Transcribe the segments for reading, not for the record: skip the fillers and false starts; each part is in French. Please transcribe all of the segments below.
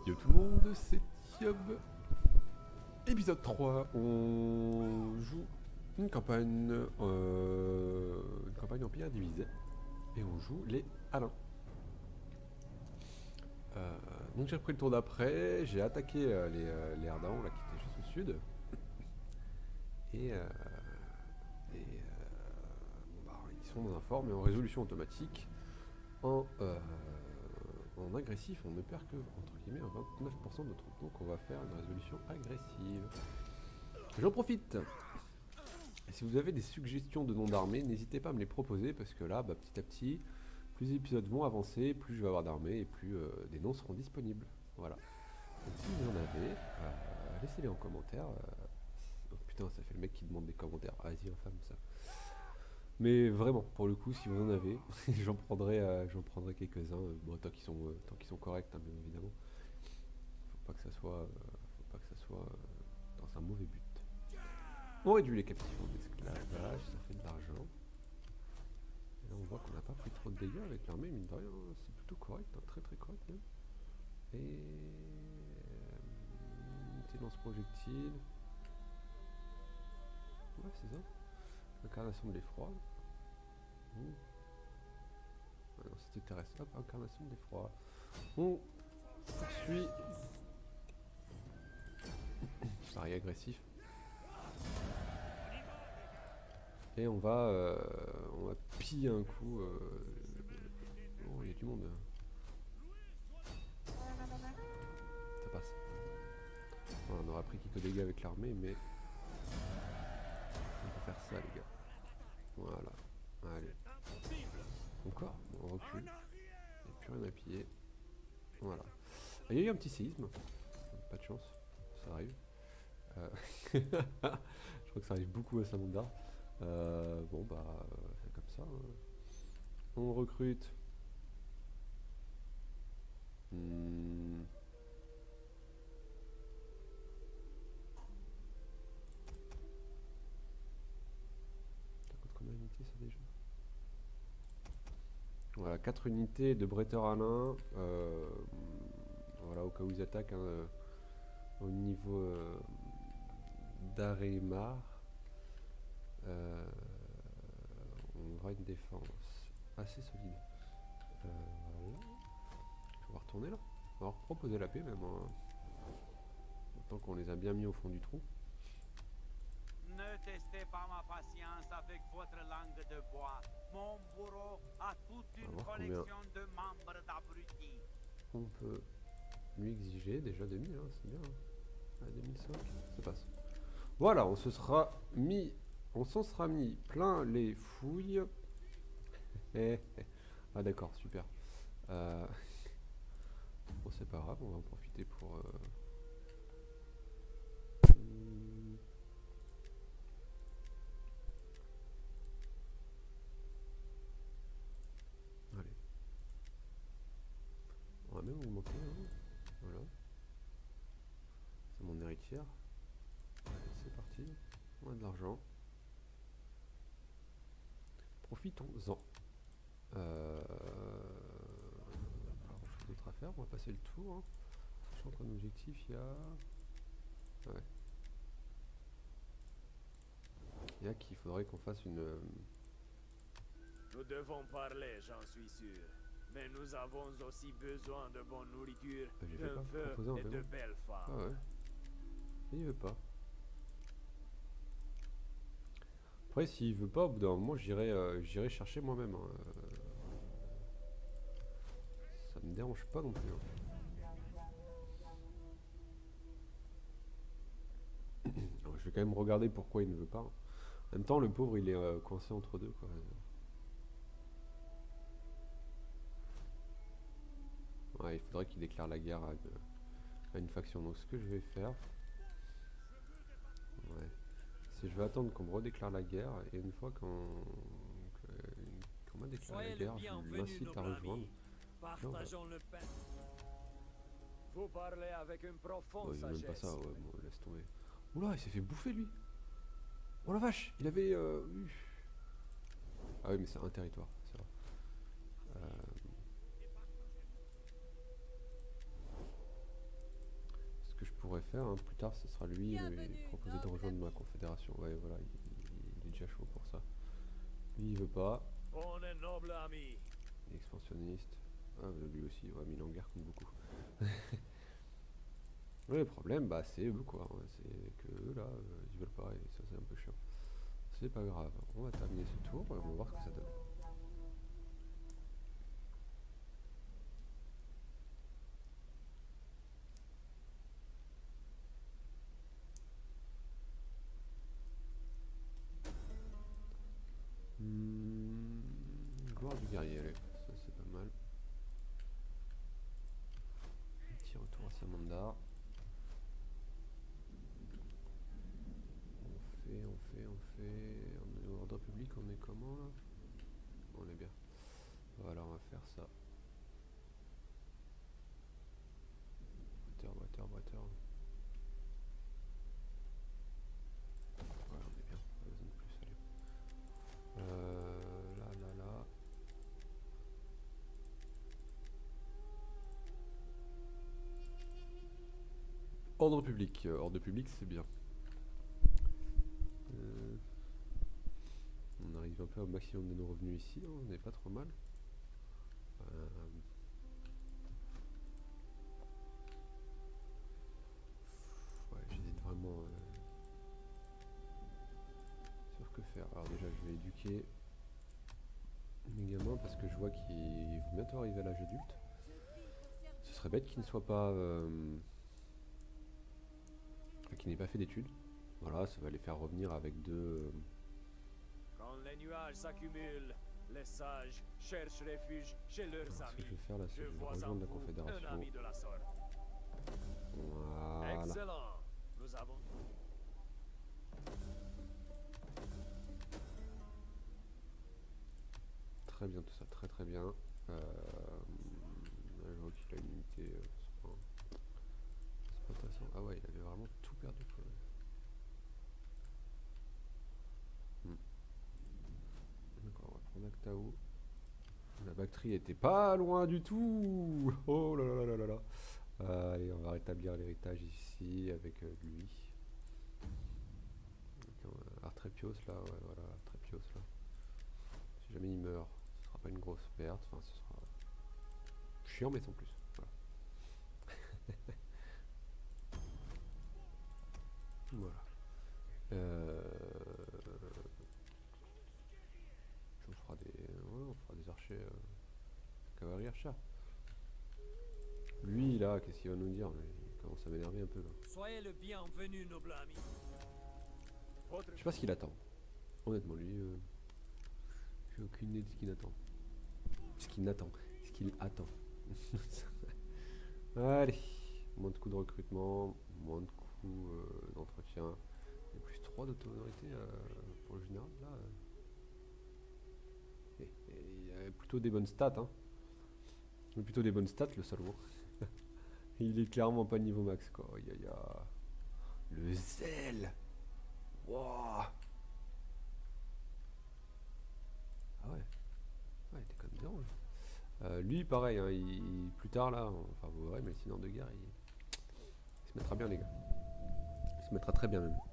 Yo tout le monde, c'est Yob. Épisode 3, on joue une campagne Empire divisé. Et on joue les Alains. Donc j'ai repris le tour d'après, j'ai attaqué les Ardents là, qui étaient juste au sud. Bon, bah, ils sont dans un fort mais en résolution automatique. En agressif, on ne perd que entre guillemets 29% de notre troupes, donc on va faire une résolution agressive. J'en profite. Et si vous avez des suggestions de noms d'armées, n'hésitez pas à me les proposer parce que là, bah, petit à petit, plus les épisodes vont avancer, plus je vais avoir d'armées et plus des noms seront disponibles. Voilà. Donc si vous en avez, laissez-les en commentaire. Oh, putain, ça fait le mec qui demande des commentaires. Vas-y, infâme ça. Mais vraiment, pour le coup, si vous en avez, j'en prendrai quelques-uns. Bon, tant qu'ils sont corrects, hein, bien évidemment. Faut pas que ça soit dans un mauvais but. On réduit les captifs en esclavage, ça fait de l'argent. Et là, on voit qu'on n'a pas pris trop de dégâts avec l'armée, mine de rien, c'est plutôt correct, hein, très très correct même. Et petit lance-projectile. Ouais, c'est ça. Incarnation de l'effroi. Ah non, c'était terrestre. Hop, incarnation de l'effroi. On poursuit. Pareil, agressif. Et on va piller un coup. Oh, il y a du monde. Ça passe. Bon, on aura pris quelques dégâts avec l'armée, mais on peut faire ça, les gars. Voilà. Allez. Encore. On recule. Il n'y a plus rien à piller. Voilà. Il y a eu un petit séisme. Pas de chance. Ça arrive. Je crois que ça arrive beaucoup à Samandar. Bon bah c'est comme ça. Hein. On recrute. Ça coûte combien d'unités ça déjà? Voilà, 4 unités de Bretteur Alain. Voilà, au cas où ils attaquent hein, au niveau d'Arémar. On aura une défense assez solide. Voilà. On va retourner là. On va proposer la paix même. Hein. Tant qu'on les a bien mis au fond du trou. Ne testez pas ma patience avec votre langue de bois. Mon bourreau a toute une collection de membres d'abrutis. On peut lui exiger déjà 2000, hein, c'est bien. Hein. À 2005, ça passe. Voilà, on s'en sera mis plein les fouilles. Ah d'accord, super. Bon, c'est pas grave, on va en profiter pour... Allez. On va même augmenter, hein. Voilà. C'est mon héritière. Allez, c'est parti. On a de l'argent. Profitons-en. Pas grand chose d'autre à faire, on va passer le tour. Hein. Sachant qu'en objectif, il y a... Ouais. Il y a qu'il faudrait qu'on fasse une... Nous devons parler, j'en suis sûr. Mais nous avons aussi besoin de bonne nourriture, d'un feu et de belles femmes. Ah ouais. Il veut pas. Après, s'il veut pas, au bout d'un moment, j'irai chercher moi-même. Hein. Ça me dérange pas non plus. Hein. Alors, je vais quand même regarder pourquoi il ne veut pas. Hein. En même temps, le pauvre, il est coincé entre deux, quoi. Ouais, il faudrait qu'il déclare la guerre à une faction. Donc, ce que je vais faire... Ouais. C'est je vais attendre qu'on me redéclare la guerre. Et une fois qu'on m'a déclaré la guerre, je m'incite à rejoindre. Partageons le pain. Vous parlez avec une profonde sagesse. Même pas ça, ouais, bon, laisse tomber. Oula, il s'est fait bouffer lui. Oh la vache, il avait... Ah oui, mais c'est un territoire, c'est vrai. faire, hein. Plus tard ce sera lui proposer de rejoindre ma confédération. Ouais voilà, il est déjà chaud pour ça. Lui il veut pas. On est noble ami. Il est expansionniste. Ah lui aussi, ouais, mais il est en guerre contre beaucoup. Ouais, le problème bah c'est eux quoi, hein. C'est que eux là, ils veulent pas et ça c'est un peu chiant. C'est pas grave, on va terminer ce tour et on va voir ce que ça donne. Gloire du guerrier, allez, ça c'est pas mal. Petit retour à Samandar. On est au ordre public, on est comment là? On est bien. Voilà, on va faire ça. Water. Voilà, on est bien, pas besoin de plus, allez. Là. Ordre public c'est bien. On arrive un peu au maximum de nos revenus ici, hein, on n'est pas trop mal. Ouais, j'hésite vraiment sur que faire. Alors déjà je vais éduquer mes gamins parce que je vois qu'ils vont bientôt arriver à l'âge adulte. Ce serait bête qu'ils ne soient pas... qu'ils n'aient pas fait d'études. Voilà, ça va les faire revenir avec deux... Quand les nuages s'accumulent, les sages cherchent refuge chez leurs amis. Ce que je vais faire là, c'est que je vais rejoindre la confédération. Voilà. Excellent. Nous avons... Très bien tout ça, très bien. Là, je vois qu'il a une unité. C'est pas intéressant. Ah ouais, il avait vraiment tout perdu quoi. D'accord, on va prendre Actao. La bactérie était pas loin du tout. Oh là là. Allez, on va rétablir l'héritage ici avec lui. Artrepios là, ouais voilà, Artrepios là. Si jamais il meurt, ce sera pas une grosse perte, enfin ce sera chiant mais sans plus. Voilà. On fera des archers cavalerie archer. Lui là, qu'est-ce qu'il va nous dire? Il commence à m'énerver un peu là. Soyez le bienvenu, noble ami. Je sais pas ce qu'il attend. Honnêtement, lui, j'ai aucune idée de ce qu'il attend. Ce qu'il attend. Allez, moins de coûts de recrutement, moins de coûts d'entretien. Et plus 3 d'autorité pour le général là. Et il a plutôt des bonnes stats, hein. Il a plutôt des bonnes stats, le salaud. Il est clairement pas niveau max, quoi. Le zèle. Wow. Ah ouais. Ouais, il déconne bien. Lui, pareil, hein, plus tard là, enfin vous verrez, mais le sinon de guerre, il se mettra bien, les gars. Il se mettra très bien même.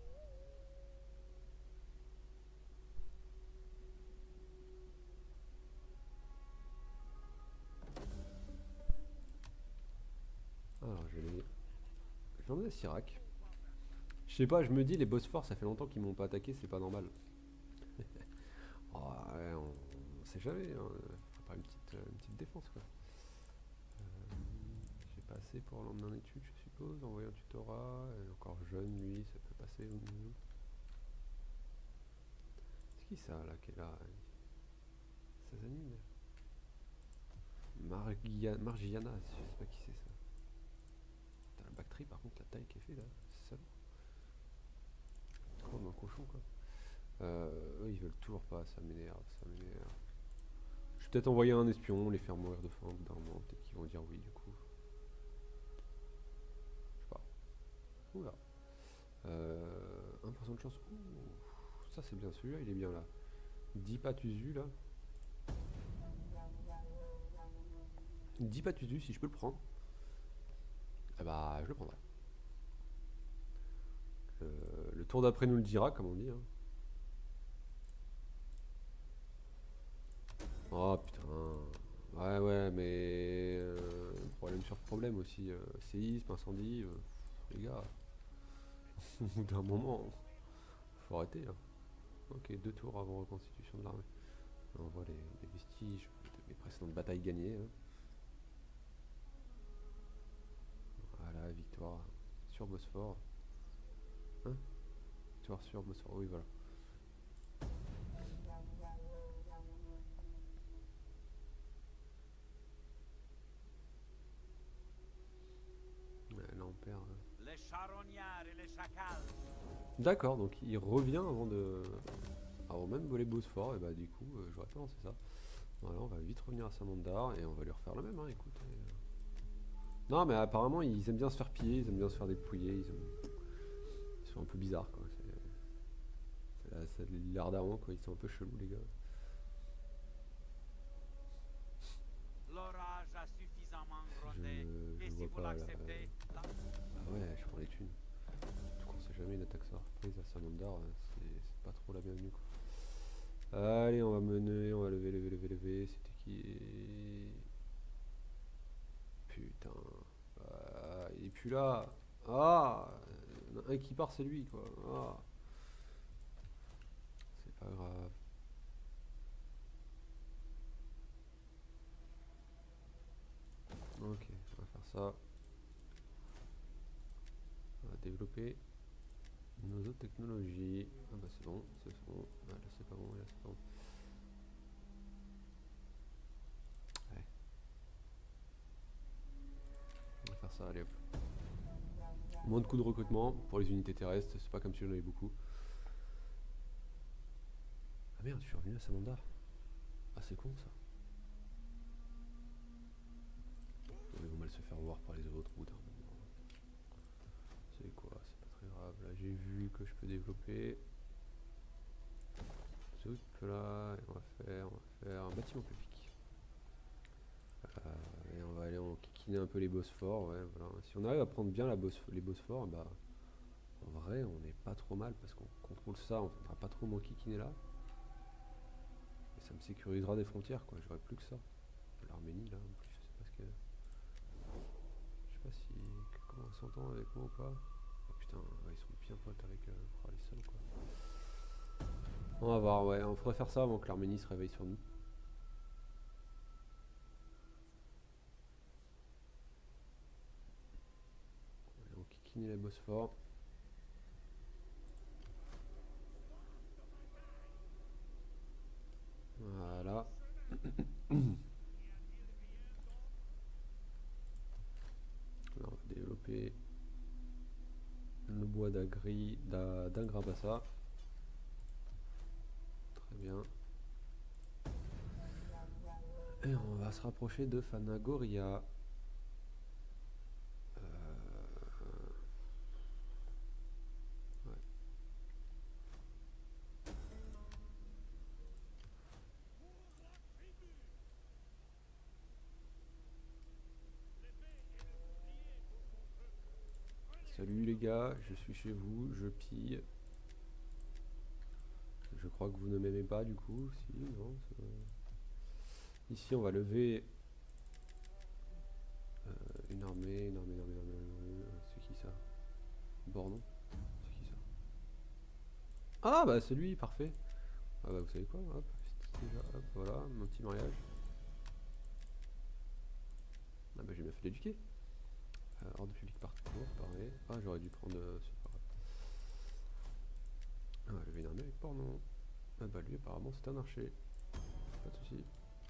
Alors je vais emmener à Sirac. Je sais pas, je me dis les boss forts ça fait longtemps qu'ils m'ont pas attaqué, c'est pas normal. Oh, ouais, on sait jamais, hein. Faut pas une petite défense quoi. J'ai pas assez pour l'emmener en étude je suppose, envoyer un tutorat, encore jeune lui, ça peut passer au milieu. C'est qui ça là qui est là? Sazanine? Margiana, je sais pas qui c'est ça. T'as la bactérie par contre, la taille qui est fait là, c'est ça. Comme un cochon quoi. Eux ils veulent toujours pas, ça m'énerve. Je vais peut-être envoyer un espion, les faire mourir de faim au bout d'un moment, peut-être qu'ils vont dire oui du coup. Je sais pas. Oula. 1% de chance. Ouh, ça c'est bien, celui-là il est bien là. 10 patusu là. 10 patusu si je peux le prendre. Eh bah je le prendrai. Le tour d'après nous le dira, comme on dit. Hein. Oh putain. Ouais, mais problème sur problème aussi. Séisme, incendie, les gars. Au bout d'un moment, faut arrêter. Hein. Ok, 2 tours avant reconstitution de l'armée. On voit les vestiges des précédentes batailles gagnées. Hein. Voilà, victoire sur Bosphore. Hein? Victoire sur Bosphore, oui, voilà. Là, on perd. Les charognards et les chacals. D'accord, donc il revient avant même voler Bosphore, et bah du coup, j'aurais pas lancé ça. Voilà, on va vite revenir à Samandar et on va lui refaire le même, hein, écoute. Non, mais apparemment, ils aiment bien se faire piller, ils aiment bien se faire dépouiller, ils sont un peu bizarres, quoi. C'est l'air d'avant, quoi, ils sont un peu chelous, les gars. L'orage a suffisamment grondé. Je Et si vois vous pas, l'acceptez, Ah ouais, je prends les thunes. Surtout qu'on sait jamais une attaque surprise à Samandar, c'est pas trop la bienvenue, quoi. Allez, on va mener, on va lever. C'était qui? Putain. Il est plus là. Ah, un qui part, c'est lui, quoi. Ah. C'est pas grave. Ok, on va faire ça. On va développer nos autres technologies. Ah bah c'est bon, c'est bon. Ah, là c'est pas bon, là c'est pas bon. Ouais. On va faire ça, allez hop. Moins de coûts de recrutement pour les unités terrestres, c'est pas comme si j'en avais beaucoup. Ah merde, je suis revenu à Samandar. Ah c'est con ça. Ils vont mal se faire voir par les autres au bout d'un moment. C'est quoi, c'est pas très grave. Là j'ai vu que je peux développer. Zoup là, et on va faire un bâtiment public. Et on va aller enquiquiner un peu les Bosphores, ouais, voilà. Si on arrive à prendre bien les Bosphores, bah en vrai on n'est pas trop mal parce qu'on contrôle ça, on ne va pas trop m'enquiquiner là. Et ça me sécurisera des frontières, quoi, j'aurais plus que ça. L'Arménie là, en plus, je sais pas ce que. Je sais pas si. Comment on s'entend avec moi ou pas. Oh putain, ouais, ils sont bien potes avec les salauds, quoi. On va voir, ouais, on faudrait faire ça avant que l'Arménie se réveille sur nous. On kikine les Bosphores. Voilà. Là, on va développer le bois d'Angrabassa. Très bien. Et on va se rapprocher de Phanagoria. Ouais. Salut les gars, je suis chez vous, je pille. Je crois que vous ne m'aimez pas du coup, si, non. Ici on va lever une armée. C'est qui ça? Bornon? C'est qui ça? Ah bah c'est lui, parfait. Ah bah vous savez quoi, hop, hop, voilà, mon petit mariage. Ah bah j'ai bien fait d'éduquer. Ordre public parcours, pareil. Ah j'aurais dû prendre c'est pas grave. Ah, lever une armée avec Bornon. Ah bah lui apparemment c'est un archer. Pas de soucis.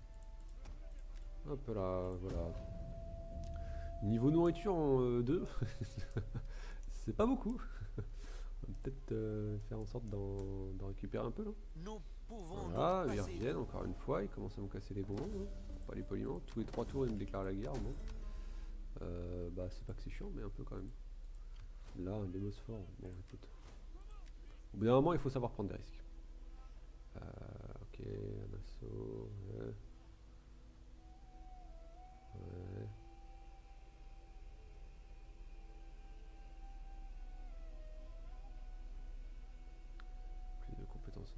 Hop là, voilà. Niveau nourriture en 2, c'est pas beaucoup. On va peut-être faire en sorte d'en récupérer un peu là. Nous pouvons Voilà, ils reviennent encore une fois, ils commencent à me casser les bonbons. Hein. Pas les poliment, tous les 3 tours ils me déclarent la guerre. Bon. Bah c'est pas que c'est chiant, mais un peu quand même. Là, les Bosphores, bon écoute. Au bout d'un moment, il faut savoir prendre des risques. Ok, un assaut. Ouais. Ouais.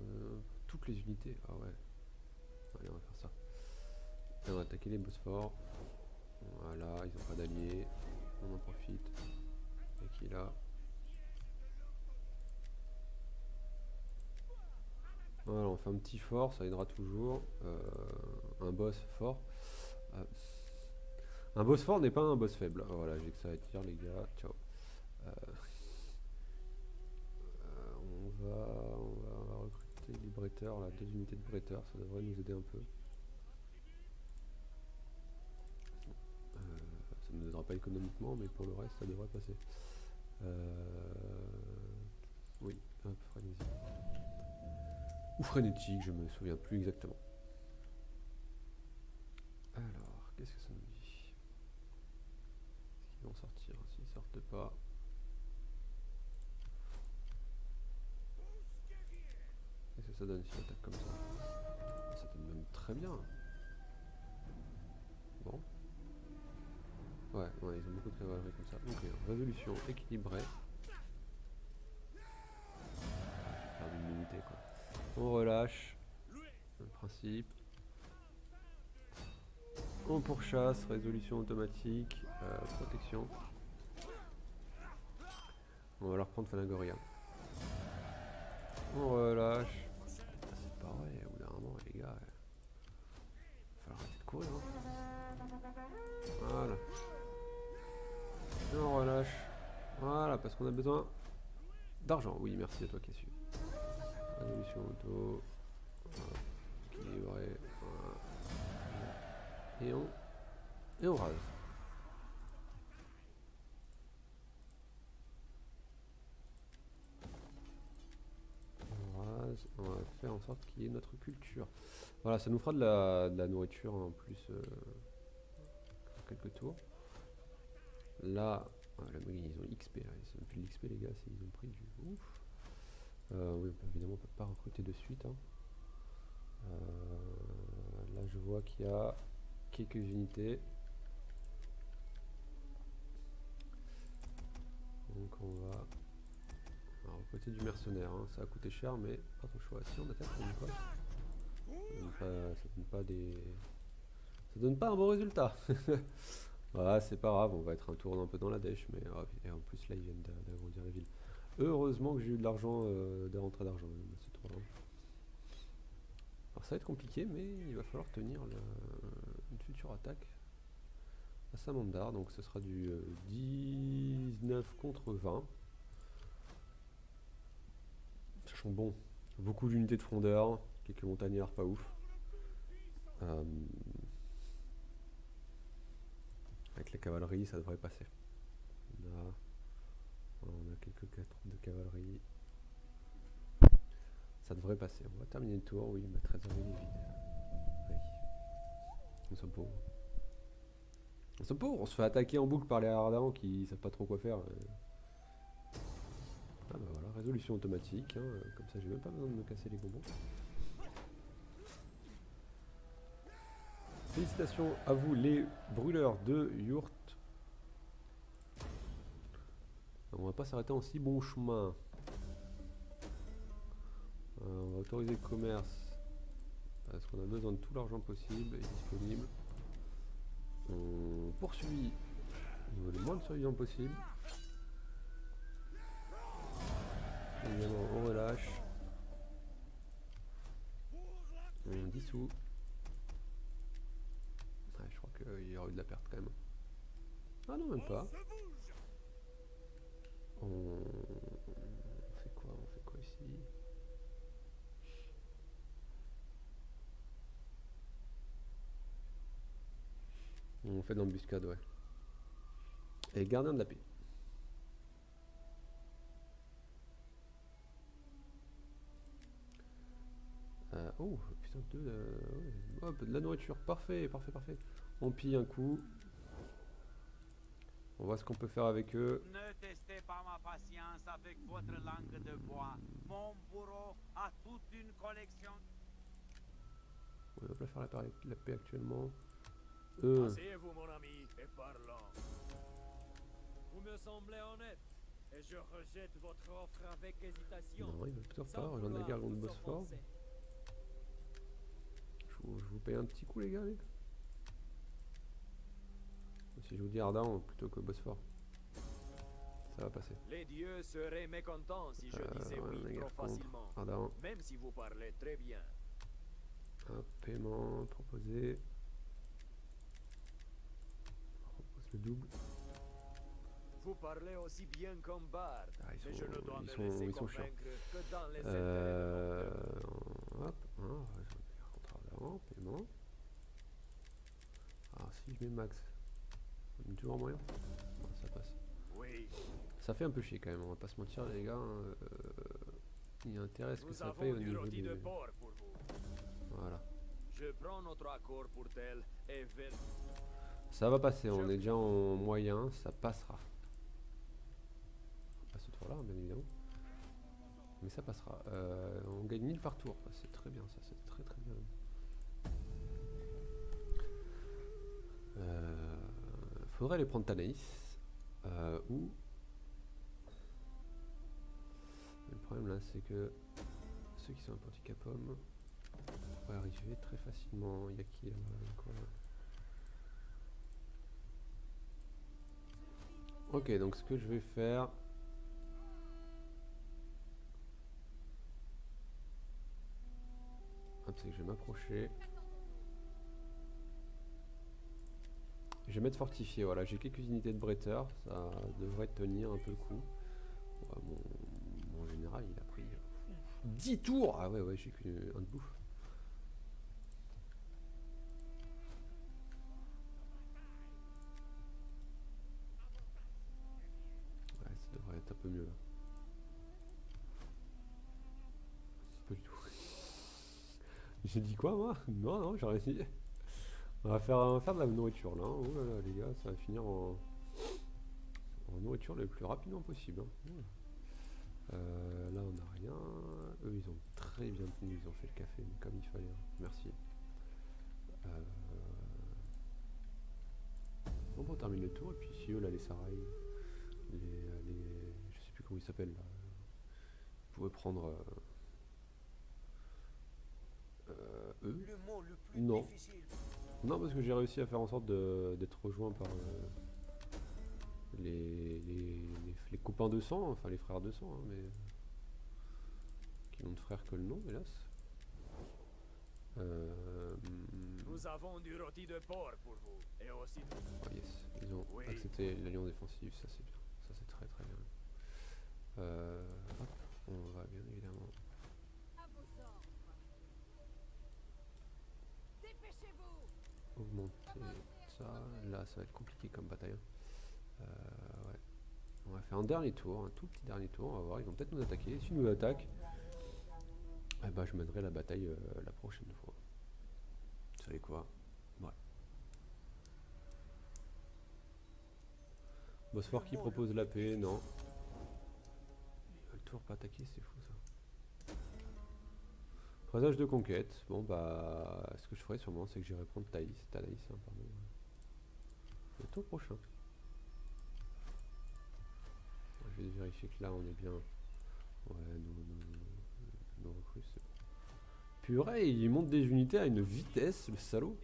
toutes les unités. Ah ouais. Allez, on va faire ça. Et on va attaquer les boss forts. Voilà, ils ont pas d'alliés. On en profite. Et qui est là. Voilà, on fait un petit fort, ça aidera toujours. Un boss fort. Un boss fort n'est pas un boss faible. Voilà, j'ai que ça à dire les gars. Ciao. On va recruter les bretteurs, là, 2 unités de bretteurs, ça devrait nous aider un peu. Ça ne nous aidera pas économiquement, mais pour le reste, ça devrait passer. Oui, hop, frénésie. Ou frénétique, je me souviens plus exactement. Alors, qu'est-ce que ça nous dit? Est-ce qu'ils vont sortir? S'ils sortent pas. Qu'est-ce que ça donne si on attaque comme ça? Ça donne même très bien. Bon. Ouais, ils ont beaucoup de cavalerie comme ça. Donc, résolution équilibrée. Perdu une unité quoi. On relâche. Le principe. On pourchasse, résolution automatique, protection. On va leur prendre Phanagoria. On relâche. C'est pareil, au bout d'un moment, les gars. Il va falloir arrêter de courir. Hein. Voilà. Et on relâche. Voilà, parce qu'on a besoin d'argent. Oui, merci à toi qui as su. Résolution auto. Voilà. Équilibré. Voilà. Et on rase. On va faire en sorte qu'il y ait notre culture. Voilà, ça nous fera de la nourriture en plus pour quelques tours. Là, voilà, ils ont XP, là. Ils ont plus de l'XP les gars, ils ont pris du ouf. Oui, évidemment on peut pas recruter de suite. Hein. Là je vois qu'il y a quelques unités. Donc on va recruter du mercenaire, hein. Ça a coûté cher mais pas trop le choix. Si on attaque, on dit quoi? Ça donne pas un bon résultat. Voilà, c'est pas grave, on va être un tour un peu dans la dèche, mais et en plus là ils viennent d'agrandir la ville. Heureusement que j'ai eu de l'argent, de rentrée d'argent ce tour-là. Alors ça va être compliqué, mais il va falloir tenir une future attaque à Samandar, donc ce sera du 19 contre 20. Sachant bon, beaucoup d'unités de frondeurs, quelques montagnards pas ouf. Avec la cavalerie, ça devrait passer. On a quelques troupes de cavalerie. Ça devrait passer. On va terminer le tour. Oui, ma trésorerie est vide. Oui. Nous sommes pauvres. Nous sommes pauvres. On se fait attaquer en boucle par les Ardents qui savent pas trop quoi faire. Ah bah voilà, résolution automatique. Hein. Comme ça, j'ai même pas besoin de me casser les bonbons. Félicitations à vous les brûleurs de Yurt. On va pas s'arrêter en si bon chemin. On va autoriser le commerce parce qu'on a besoin de tout l'argent possible et disponible. On poursuit au niveau le moins de survivants possible. Évidemment, on relâche. On dissout. Ouais, je crois qu'il y aura eu de la perte quand même. Ah non, même pas. On fait quoi? On fait quoi ici? On fait de l'embuscade, ouais. Et gardien de la paix. Oh putain, hop, de la nourriture, parfait, parfait, parfait. On pille un coup. On voit ce qu'on peut faire avec eux. Ne testez pas ma patience avec votre langue de bois. Mon bourreau a toute une collection. On va pas faire la paix actuellement. Asseyez-vous mon ami et parlons. Vous me semblez honnête Et je rejette votre offre avec hésitation. Non, il veut toujours pas rejoindre la guerre contre Bosphore. Je vous paye un petit coup les gars. Si je vous dis Ardan plutôt que Bosphore, ça va passer. Les dieux seraient mécontents si je disais oui trop facilement. Ardan. Même si vous parlez très bien. Un paiement proposé. On propose le double. Vous parlez aussi bien qu'un barde, mais je ne dois me ils laisser sont convaincre que dans les intérêts de mon peuple. Hop, contrat d'avant, paiement. Alors si je mets max, on met toujours moyen. Non, ça passe. Oui. Ça fait un peu chier quand même, on va pas se mentir les gars. Il y a intérêt à ce que ça paye au niveau du... de porc pour vous. Voilà. Je prends notre accord pour tel et ça va passer, on est déjà en moyen, ça passera. Pas ce tour là bien évidemment. Mais ça passera. On gagne 1000 par tour, c'est très bien ça, c'est très très bien. Faudrait aller prendre Tanaïs. Ou... Le problème là c'est que ceux qui sont un petit capom pourraient arriver très facilement. Il y a qui là quoi. Ok, donc ce que je vais faire, c'est que je vais m'approcher. Je vais mettre fortifié, voilà, j'ai quelques unités de bretteur, ça devrait tenir un peu le coup. Ouais, mon général il a pris 10 tours. Ah ouais, j'ai qu'un de bouffe. Ouais, ça devrait être un peu mieux là. Pas du tout. J'ai dit quoi moi? Non, j'ai rien dit. On va faire de la nourriture là. Oh là là les gars, ça va finir en nourriture le plus rapidement possible. Là on n'a rien. Eux ils ont très bien tenu, ils ont fait le café mais comme il fallait. Merci. On termine le tour et puis si eux là les Sarai, je sais plus comment ils s'appellent là. Vous pouvez prendre eux. Non. Non, parce que j'ai réussi à faire en sorte d'être rejoint par les copains de sang, enfin les frères de sang, hein, mais qui n'ont de frère que le nom, hélas. Nous avons du rôti de porc pour vous, et aussi... Oh yes, ils ont accepté l'alliance défensive, ça c'est bien, ça c'est très très bien. Hop, on va bien évidemment... augmenter ça, là ça va être compliqué comme bataille. Ouais. On va faire un dernier tour, un tout petit dernier tour, on va voir, ils vont peut-être nous attaquer. S'ils nous attaquent, eh ben, je mènerai la bataille la prochaine fois. Vous savez quoi? Ouais. Bosphore qui propose la paix, non. Ils veulent toujours pas attaquer, c'est fou ça. Présage de conquête, bon bah ce que je ferai sûrement c'est que j'irai prendre Tanaïs, hein, pardon. Le tour prochain. Je vais vérifier que là on est bien. Ouais, nos recrues c'est bon. Purée, il monte des unités à une vitesse, le salaud.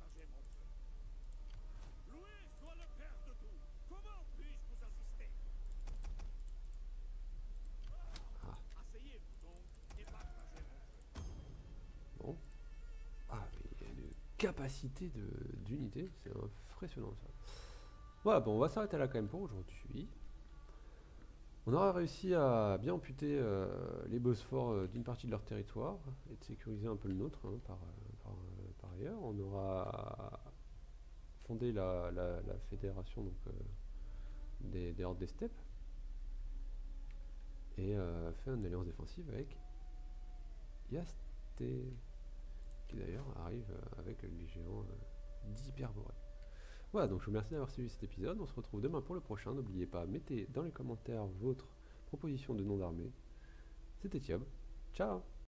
Capacité d'unité, c'est impressionnant ça. Voilà, bon, on va s'arrêter là quand même pour aujourd'hui. On aura réussi à bien amputer les Bosphores d'une partie de leur territoire et de sécuriser un peu le nôtre hein, par ailleurs. On aura fondé la fédération donc, des hordes des steppes et fait une alliance défensive avec Yasté, qui d'ailleurs arrive avec les géants d'Hyperborée. Voilà, donc je vous remercie d'avoir suivi cet épisode. On se retrouve demain pour le prochain. N'oubliez pas, mettez dans les commentaires votre proposition de nom d'armée. C'était Thiob. Ciao!